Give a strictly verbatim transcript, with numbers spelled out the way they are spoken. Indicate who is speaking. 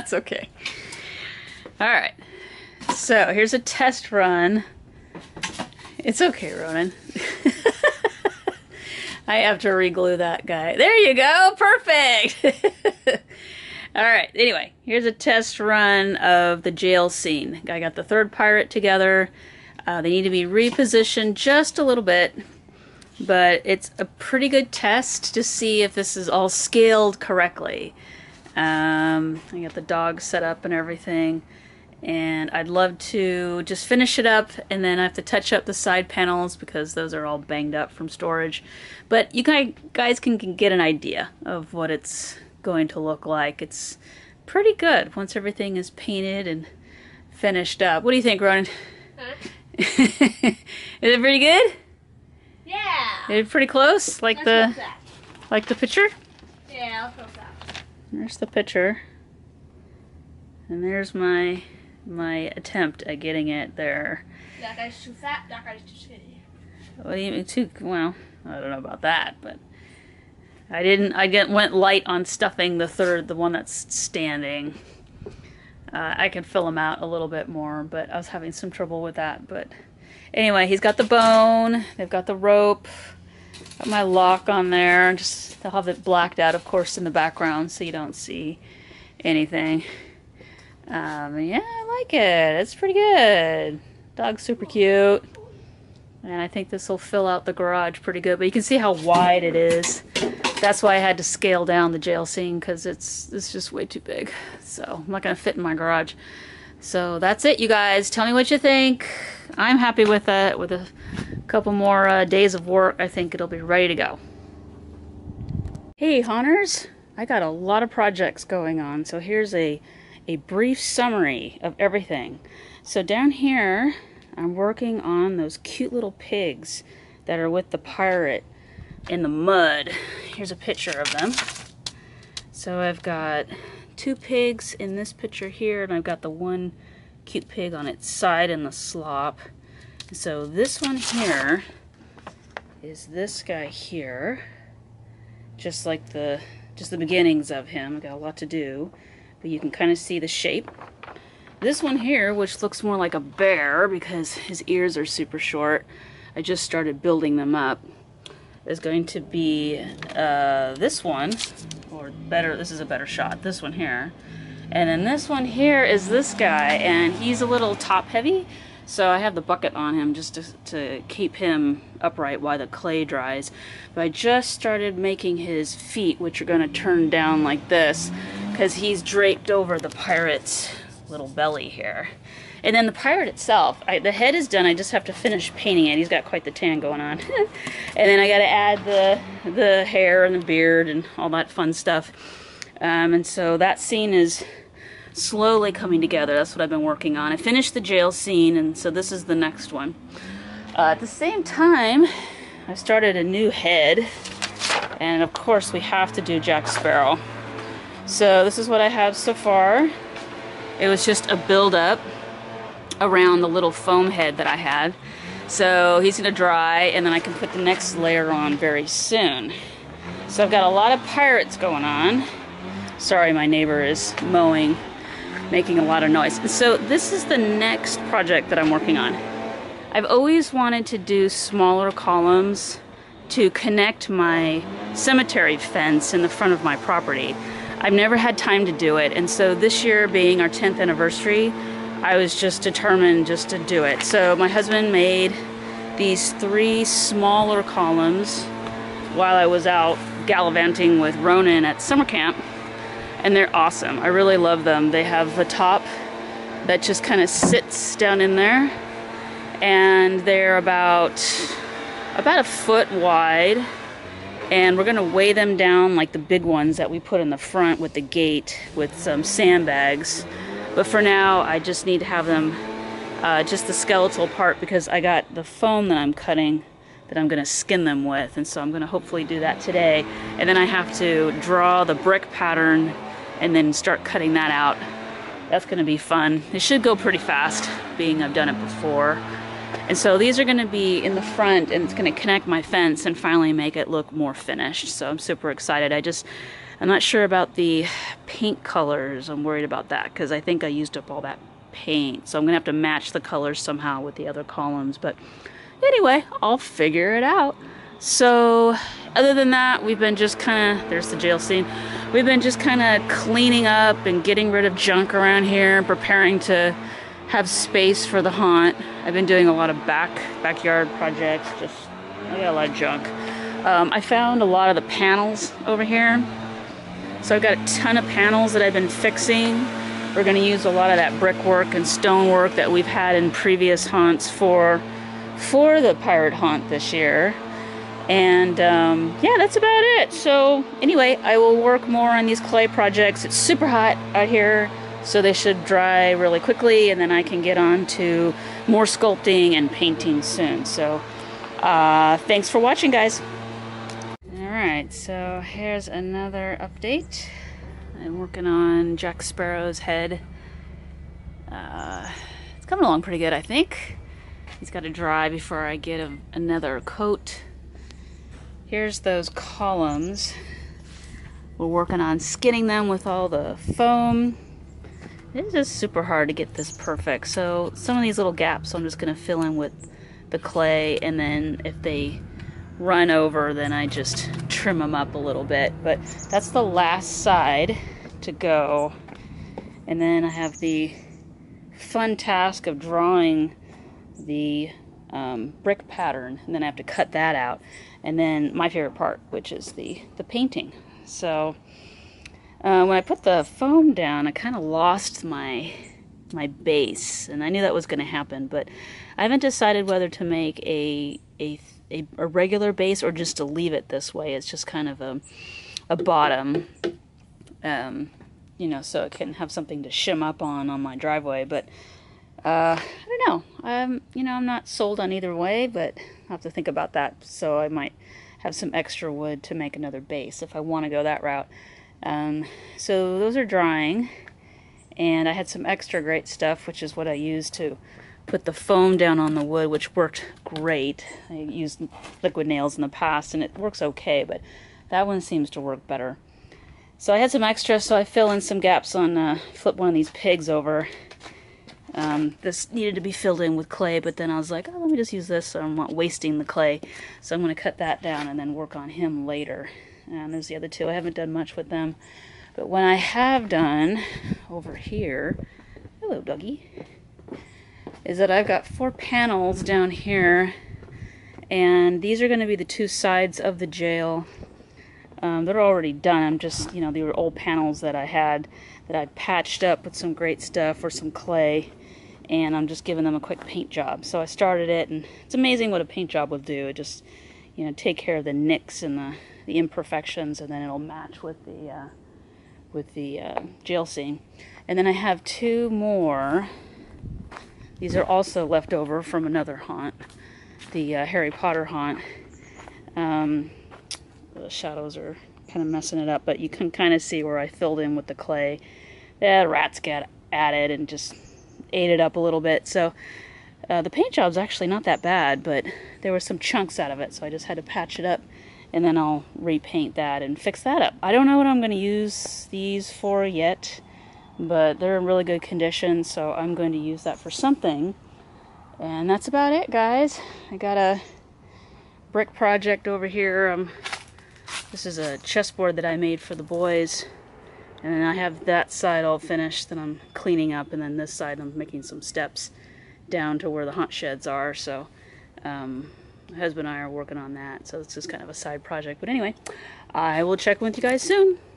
Speaker 1: That's okay. All right. So here's a test run. It's okay, Ronan. I have to re-glue that guy. There you go. Perfect. All right. Anyway, here's a test run of the jail scene. I got the third pirate together. Uh, they need to be repositioned just a little bit, but it's a pretty good test to see if this is all scaled correctly. Um, I got the dog set up and everything. And I'd love to just finish it up, and then I have to touch up the side panels because those are all banged up from storage. But you guys can get an idea of what it's going to look like. It's pretty good once everything is painted and finished up. What do you think, Ronan?
Speaker 2: Huh?
Speaker 1: Is it pretty good?
Speaker 2: Yeah.
Speaker 1: Is it pretty close? Like
Speaker 2: Let's
Speaker 1: the like the picture?
Speaker 2: Yeah, I'll flip that.
Speaker 1: There's the picture. And there's my my attempt at getting it there.
Speaker 2: That guy's too fat, that guy's too skinny.
Speaker 1: What do you mean too? Well, I don't know about that, but I didn't. I get, went light on stuffing the third, the one that's standing. Uh, I could fill him out a little bit more, but I was having some trouble with that. But anyway, he's got the bone. They've got the rope. Got my lock on there. Just they'll have it blacked out, of course, in the background, so you don't see anything. Um, yeah, I like it. It's pretty good. Dog's super cute. And I think this will fill out the garage pretty good. But you can see how wide it is. That's why I had to scale down the jail scene, because it's, it's just way too big. So I'm not going to fit in my garage. So that's it, you guys. Tell me what you think. I'm happy with it. With a couple more uh, days of work, I think it'll be ready to go. Hey, Haunters. I got a lot of projects going on. So here's a... a brief summary of everything. So down here, I'm working on those cute little pigs that are with the pirate in the mud. Here's a picture of them. So I've got two pigs in this picture here, and I've got the one cute pig on its side in the slop. So this one here is this guy here, just like the just the beginnings of him. I've got a lot to do. But you can kind of see the shape. This one here, which looks more like a bear because his ears are super short, I just started building them up, is going to be uh, this one, or better, this is a better shot, this one here. And then this one here is this guy, and he's a little top heavy, so I have the bucket on him just to, to keep him upright while the clay dries. But I just started making his feet, which are going to turn down like this, because he's draped over the pirate's little belly here. And then the pirate itself, I, the head is done. I just have to finish painting it. He's got quite the tan going on. And then I got to add the the hair and the beard and all that fun stuff. Um, and so that scene is slowly coming together. That's what I've been working on. I finished the jail scene, and so this is the next one. Uh, at the same time, I started a new head, and of course we have to do Jack Sparrow. So this is what I have so far. It was just a build-up around the little foam head that I had. So he's going to dry, and then I can put the next layer on very soon. So I've got a lot of pirates going on. Sorry, my neighbor is mowing, making a lot of noise. So this is the next project that I'm working on. I've always wanted to do smaller columns to connect my cemetery fence in the front of my property. I've never had time to do it, and so this year being our tenth anniversary, I was just determined just to do it. So my husband made these three smaller columns while I was out gallivanting with Ronan at summer camp, and they're awesome. I really love them. They have the top that just kind of sits down in there, and they're about about a foot wide, and we're gonna weigh them down like the big ones that we put in the front with the gate with some sandbags. But for now, I just need to have them uh, just the skeletal part, because I got the foam that I'm cutting that I'm gonna skin them with, and so I'm gonna hopefully do that today. And then I have to draw the brick pattern and then start cutting that out. That's gonna be fun. It should go pretty fast, being I've done it before. And so these are gonna be in the front, and it's gonna connect my fence and finally make it look more finished. So I'm super excited. I just I'm not sure about the paint colors. I'm worried about that because I think I used up all that paint. So I'm gonna have to match the colors somehow with the other columns. But anyway, I'll figure it out. So other than that, we've been just kind of, there's the jail scene. We've been just kind of cleaning up and getting rid of junk around here, preparing to have space for the haunt. I've been doing a lot of back backyard projects. Just, I got a lot of junk. Um, I found a lot of the panels over here. So I've got a ton of panels that I've been fixing. We're going to use a lot of that brickwork and stonework that we've had in previous haunts for, for the pirate haunt this year. And um, yeah, that's about it. So anyway, I will work more on these clay projects. It's super hot out here, so they should dry really quickly, and then I can get on to more sculpting and painting soon. So uh, thanks for watching, guys. Alright, so here's another update. I'm working on Jack Sparrow's head. Uh, it's coming along pretty good, I think. He's got to dry before I get a, another coat. Here's those columns. We're working on skinning them with all the foam. It's just super hard to get this perfect. So some of these little gaps I'm just going to fill in with the clay, and then if they run over, then I just trim them up a little bit. But that's the last side to go. And then I have the fun task of drawing the um, brick pattern, and then I have to cut that out. And then my favorite part, which is the, the painting. So uh, when I put the foam down, I kind of lost my my base, and I knew that was going to happen, but I haven't decided whether to make a, a a a regular base or just to leave it this way. It's just kind of a a bottom, um, you know, so it can have something to shim up on on my driveway. But uh, I don't know. I'm you know I'm not sold on either way, but I'll have to think about that. So I might have some extra wood to make another base if I want to go that route. Um, so those are drying, and I had some extra great stuff, which is what I used to put the foam down on the wood, which worked great. I used liquid nails in the past, and it works okay, but that one seems to work better. So I had some extra, so I fill in some gaps on, uh, flip one of these pigs over. Um, this needed to be filled in with clay, but then I was like, oh, let me just use this so I'm not wasting the clay. So I'm going to cut that down and then work on him later. And there's the other two. I haven't done much with them. But what I have done over here, hello, doggy, is that I've got four panels down here, and these are going to be the two sides of the jail. Um, they're already done. I'm just, you know, they were old panels that I had that I patched up with some great stuff or some clay, and I'm just giving them a quick paint job. So I started it, and it's amazing what a paint job will do. It just, you know, take care of the nicks and the, the imperfections, and then it'll match with the uh, with the uh, jail scene. And then I have two more. These are also left over from another haunt, the uh, Harry Potter haunt. Um, the shadows are kind of messing it up, but you can kind of see where I filled in with the clay. The rats got added and just ate it up a little bit. So uh, the paint job's actually not that bad, but there were some chunks out of it, so I just had to patch it up, and then I'll repaint that and fix that up. I don't know what I'm going to use these for yet, but they're in really good condition, so I'm going to use that for something. And that's about it, guys. I got a brick project over here. Um, this is a chessboard that I made for the boys, and then I have that side all finished that I'm cleaning up, and then this side I'm making some steps down to where the haunt sheds are. So um, my husband and I are working on that, so it's just kind of a side project. But anyway, I will check with you guys soon.